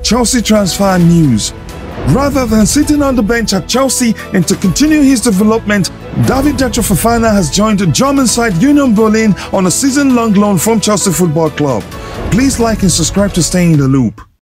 Chelsea transfer news. Rather than sitting on the bench at Chelsea and to continue his development, David Datro Fofana has joined German side Union Berlin on a season-long loan from Chelsea Football Club. Please like and subscribe to stay in the loop.